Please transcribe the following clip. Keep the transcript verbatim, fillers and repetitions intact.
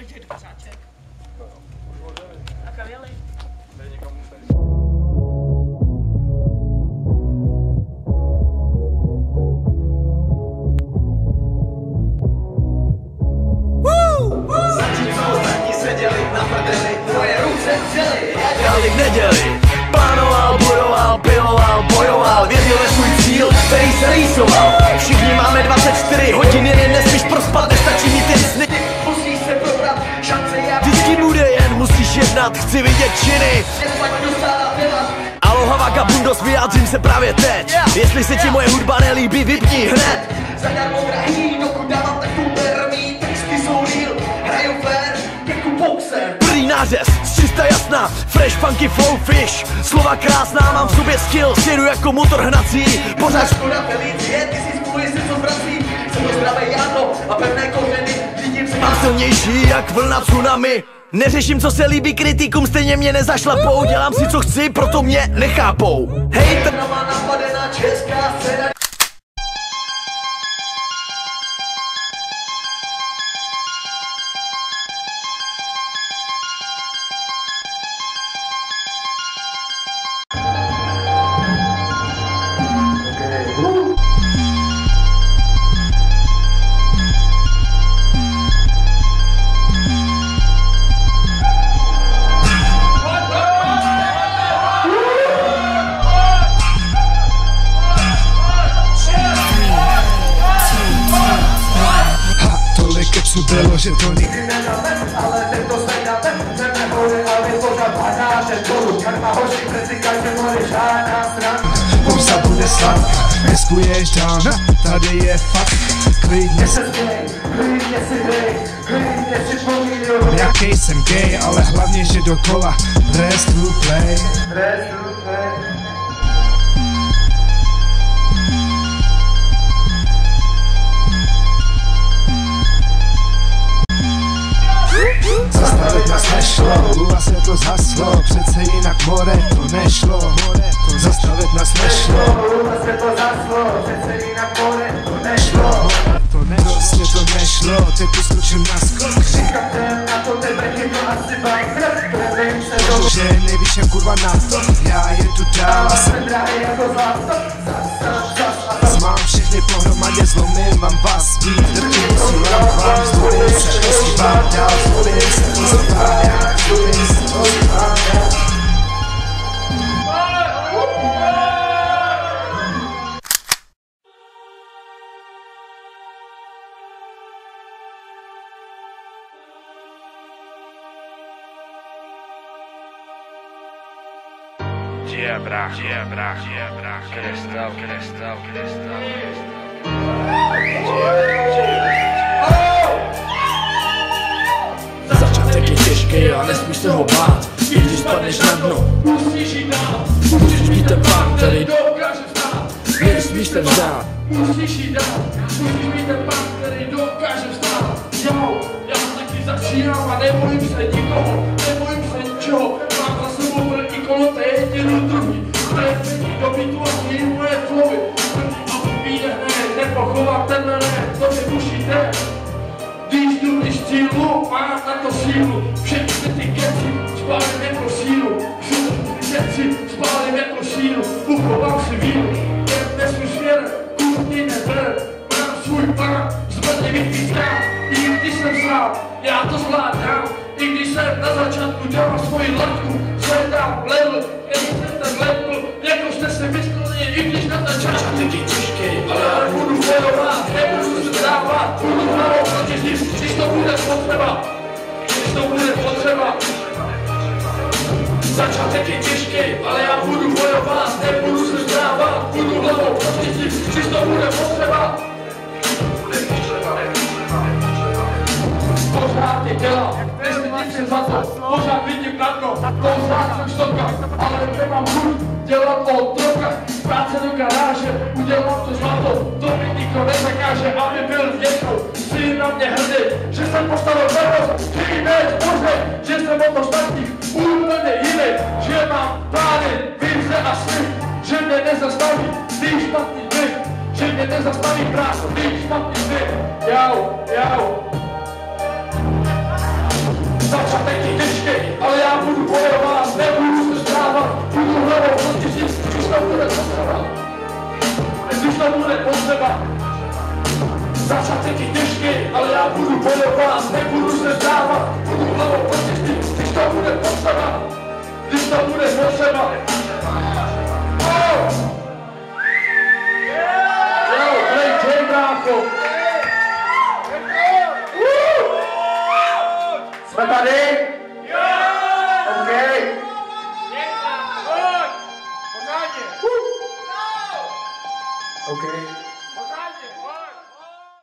těch dvacáček. A kam jeli? Tady někam museli. V neděli plánoval, bojoval, piloval, bojoval, věřil ve svůj cíl, který se rýsoval. Všichni máme dvacet čtyři hodin, jen nesmíš prospat, nestačí mít jen sny. Musíš se probrat, šance je vždycky bude, jen musíš jednat, chci vidět činy. Aloha vagabundos, vyjádřím se právě teď. Jestli se ti moje hudba nelíbí, vypni hned. Zadarmo drahý, dokud dávám tak super, mý texty jsou real, hraju fair, jako boxer. První nářez, čista jasná, fresh funky flow fish. Slova krásná, mám v sobě skill, jedu jako motor hnací. Pořád škoda Felicie, ty si spolu jestli co zbrací. Jsem to zdravé jádro a pevné kořeny, řídím se. Mám silnější jak vlna tsunami. Neřeším, co se líbí kritikům, stejně mě nezašlapou. Dělám si, co chci, proto mě nechápou. Hej, trnová napadená česká scéna. Bylo, že to nikdy nedáme, ale tento zvedáme. Jdeme hory a vy pořád padáte dolů. Karma hoří, přeci každé hory žádná strana. Pomsta bude sladká, riskuješ dál, tady je fakt. Klidně se dej, klidně si dej, klidně si pomílil. Jaký jsem gay, ale hlavně, že dokola. Dress to play, dress to play. Zastavit nás nešlo, lula se to zhaslo, přece jinak more to nešlo. Zastavit nás nešlo, lula se to zhaslo, přece jinak more to nešlo. To nešlo, prostě to nešlo, teď tu skočím na skok. Říkáte na to tebe, to asi bajkrát, nevím se do... Že nevíš jen kurva na to, já jedu dál a jsem drahý jako zlato. Mám všechny pohromadě, zlomím vám vás, vítr připusím vám, zdůvím se, posíbám dál, zdůvím se, posíbám dál, zdůvím se, posíbám dál. Yeah, brach, yeah, brach, yeah, brach, kristal, kristal, kristal, Začátek je těžký a nesmíš se ho bát. I když spadneš na dno, musíš jít dál. Musíš být ten pán, který dokáže vstát. Nesmíš se vzdát. Musíš jít dál. Musíš být ten pán, který dokáže vstát. Jo, já taky začínám a nebojím se nikoho, nebojím se ničeho. Mám za sebou první kolo, to je jediný druhý. První do bytu a změní moje slovy. První a upíne hned, nepochovám tenhle ne, to mi musíte. Když jdu když cílu, mám na to sílu. Všechny ty keci spálím jako sílu. Všechny ty keci spálím jako sílu. Uchovám si víru, jen nesmí směr, kurvní neber. Mám svůj plán, zvedlivých pískách. I když jsem sám, já to zvládám. I když jsem na začátku dělal svoji latku, zvedám level, jen jsem ten level, jako jste si mysleli, i když na začátku je těžký, ale já budu bojovat, nebudu se zdávat, budu hlavou proti zdi, když to bude potřeba, když to bude potřeba. Začátek je těžký, ale já budu bojovat, nebudu se zdávat, budu hlavou proti zdi, když to bude potřeba. Pořád je dělám, nestydím se za to, pořád vidím na dno, pořád jsem štoka, ale nemám chuť dělat o drogách, práce do garáže, udělám to zlato, to mi nikdo nezakáže, aby byl vděčnou, jsi na mě hrdý, že jsem postavil vernost, chtějí než možný, že jsem o to špatný, úplně jiný, že mám plány, vize a sny, že mě nezastaví, ty špatný dny, že mě nezastaví práce, ty špatný dny, jau, jau. potřeba. Začátek je těžký, ale já budu bojovat, nebudu se vdávat, budu hlavou počistý, když to bude potřeba, když to bude potřeba. Oh! Yo, play J, brácho. Jsme tady? OK. OK.